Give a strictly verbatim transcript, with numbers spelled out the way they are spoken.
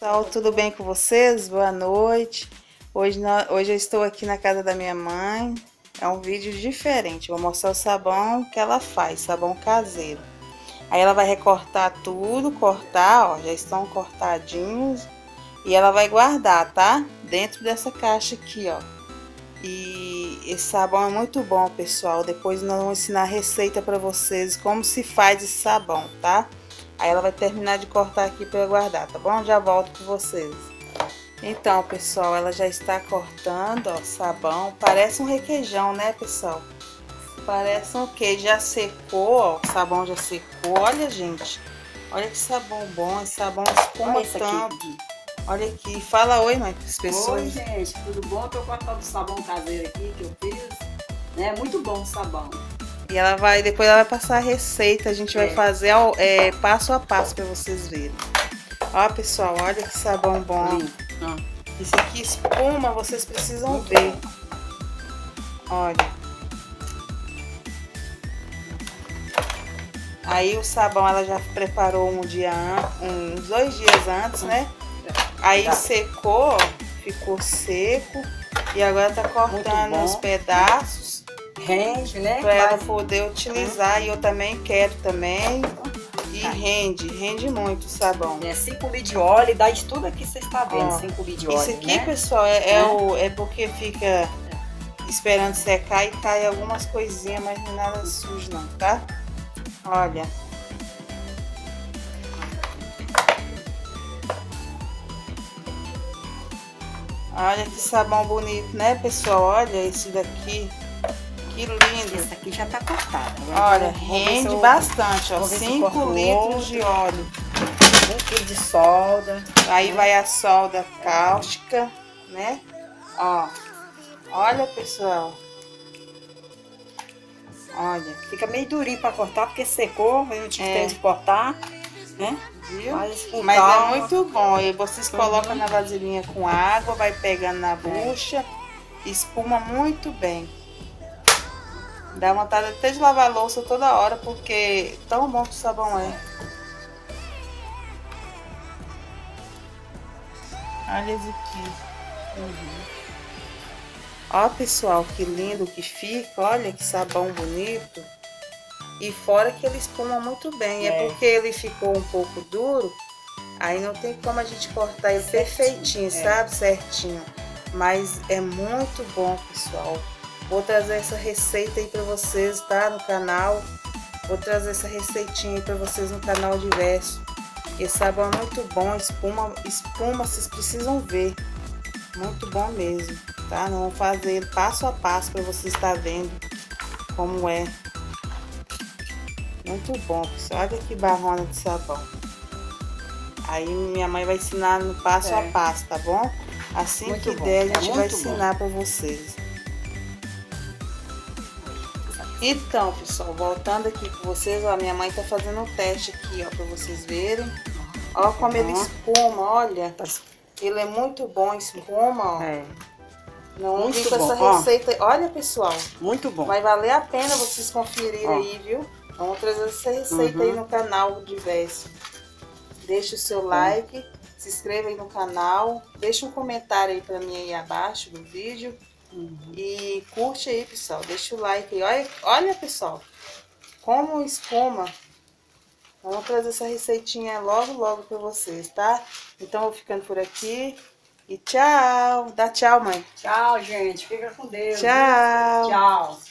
Pessoal, tudo bem com vocês? Boa noite. Hoje, nós, hoje eu estou aqui na casa da minha mãe. É um vídeo diferente. Vou mostrar o sabão que ela faz, sabão caseiro. Aí ela vai recortar tudo, cortar, ó, já estão cortadinhos. E ela vai guardar, tá? Dentro dessa caixa aqui, ó. E esse sabão é muito bom, pessoal. Depois nós vamos ensinar a receita para vocês, como se faz esse sabão, tá? Aí ela vai terminar de cortar aqui para guardar, tá bom? Já volto com vocês. Então, pessoal, ela já está cortando, ó, sabão. Parece um requeijão, né, pessoal? Parece um queijo. Já secou, ó. O sabão já secou. Olha, gente. Olha que sabão bom. Esse sabão espuma tanto. Aqui. Olha aqui. Fala oi, mãe, para as pessoas. Oi, gente. Tudo bom? Tô cortando o sabão caseiro aqui que eu fiz. É muito bom o sabão. E ela vai, depois ela vai passar a receita, a gente é. vai fazer é, passo a passo para vocês verem. Ó, pessoal, olha que sabão bom. Ah. Isso aqui espuma, vocês precisam Muito ver. Bom. Olha. Aí o sabão ela já preparou um dia, uns dois dias antes, né? Aí tá. secou, ficou seco. E agora tá cortando os pedaços. Rende, né? Para ela poder utilizar. Uhum. E eu também quero também. E rende, rende muito o sabão. É cinco litros de óleo, dá de tudo aqui que você está vendo, cinco litros de óleo. Isso aqui, né? pessoal, é, é, é. O, é porque fica esperando secar e cai algumas coisinhas, mas não é nada sujo não, tá? Olha. Olha que sabão bonito, né, pessoal? Olha esse daqui. Que lindo. Esse aqui já tá cortado. Agora, olha, rende eu... bastante, ó. cinco litros de óleo. um quilo de solda. Aí né? vai a solda cáustica, né? Ó. Olha, pessoal. Olha, fica meio durinho pra cortar, porque secou, eu não tive é. tempo de cortar, né? Viu? Mas, Mas é muito bom. E vocês uhum. colocam na vasilhinha com água, vai pegando na bucha, é. espuma muito bem. Dá vontade até de lavar a louça toda hora, porque tão bom que o sabão é. Olha esse aqui. Uhum. Ó, pessoal, que lindo que fica. Olha que sabão bonito. E fora que ele espuma muito bem. É, é porque ele ficou um pouco duro. Aí não tem como a gente cortar ele certinho, perfeitinho, é. sabe? Certinho. Mas é muito bom, pessoal. Vou trazer essa receita aí pra vocês, tá? No canal. Vou trazer essa receitinha aí pra vocês no canal diverso. Esse sabão é muito bom, espuma, espuma, vocês precisam ver. Muito bom mesmo, tá? Não vou fazer passo a passo pra vocês estarem vendo como é. Muito bom, pessoal. Olha que barrona de sabão. Aí minha mãe vai ensinar no passo é. a passo, tá bom? Assim muito que bom. der, a gente é vai ensinar bom. pra vocês. Então, pessoal, voltando aqui com vocês, ó, a minha mãe tá fazendo um teste aqui, ó, pra vocês verem. Ó como ele espuma, olha. Ele é muito bom, espuma, ó. É. Não vi com essa receita. Ó. Olha, pessoal. Muito bom. Vai valer a pena vocês conferirem ó. aí, viu? Vamos trazer essa receita uhum. aí no canal diverso. Deixa o seu like, uhum. se inscreva aí no canal, deixa um comentário aí pra mim aí abaixo do vídeo. Uhum. E curte aí, pessoal. Deixa o like aí. Olha, olha, pessoal, como espuma. Vamos trazer essa receitinha logo, logo pra vocês, tá? Então, eu vou ficando por aqui. E tchau. Dá tchau, mãe. Tchau, gente. Fica com Deus. Tchau. Viu? Tchau.